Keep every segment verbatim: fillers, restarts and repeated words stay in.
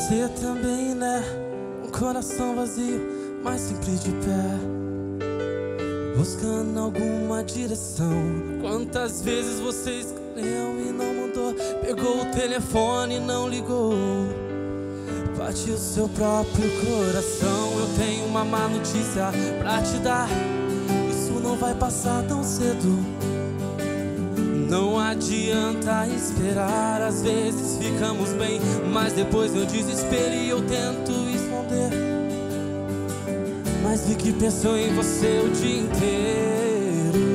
você também, né? Um coração vazio, mas sempre de pé, buscando alguma direção. Quantas vezes você escolheu e não mandou? Pegou o telefone e não ligou. Bate o seu próprio coração. Eu tenho uma má notícia pra te dar: isso não vai passar tão cedo. Não adianta esperar. Às vezes ficamos bem, mas depois eu desespero e eu tento esconder. Mas vi que pensou em você o dia inteiro.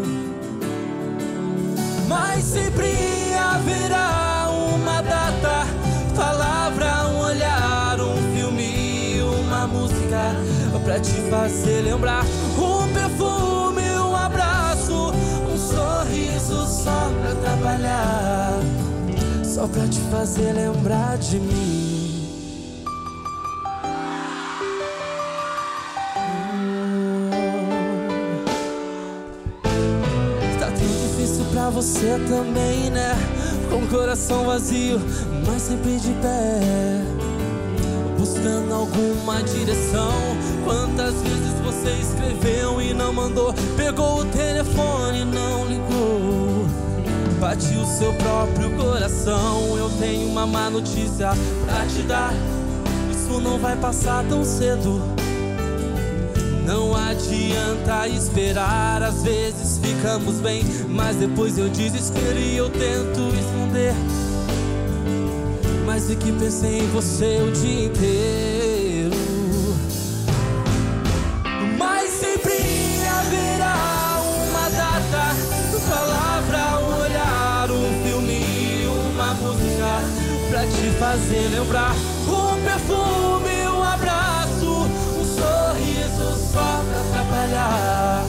Mas sempre haverá uma data, palavra, um olhar, um filme, uma música pra te fazer lembrar. Um perfume, um abraço, um sorriso só pra trabalhar, só pra te fazer lembrar de mim. Pra você também, né? Com o coração vazio, mas sempre de pé, buscando alguma direção. Quantas vezes você escreveu e não mandou? Pegou o telefone e não ligou. Bate o seu próprio coração. Eu tenho uma má notícia pra te dar: isso não vai passar tão cedo. Não adianta esperar. Às vezes ficamos bem, mas depois eu desespero e eu tento esconder. Mas vi que pensei em você o dia inteiro. Mas sempre haverá uma data, palavra, um olhar, um filme, uma música pra te fazer lembrar. Um perfume, um abraço, um sorriso só pra atrapalhar.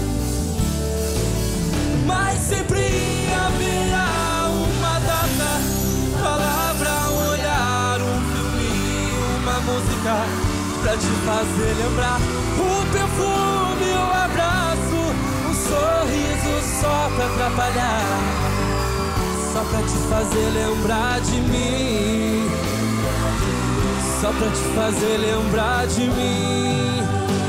Mas sempre haverá uma data, palavra, um olhar, um filme, uma música pra te fazer lembrar. Um perfume, um abraço, um sorriso só pra atrapalhar, só pra te fazer lembrar de mim, só pra te fazer lembrar de mim.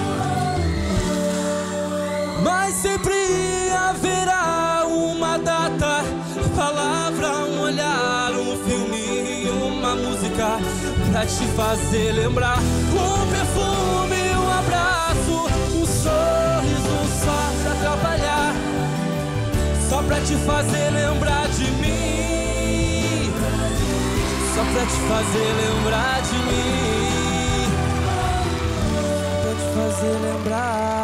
Mas sempre haverá uma data, palavra, um olhar, um filme, uma música pra te fazer lembrar. Um perfume, um abraço, um sorriso só pra atrapalhar, só pra te fazer lembrar de mim, só pra te fazer lembrar de mim, só pra te fazer lembrar.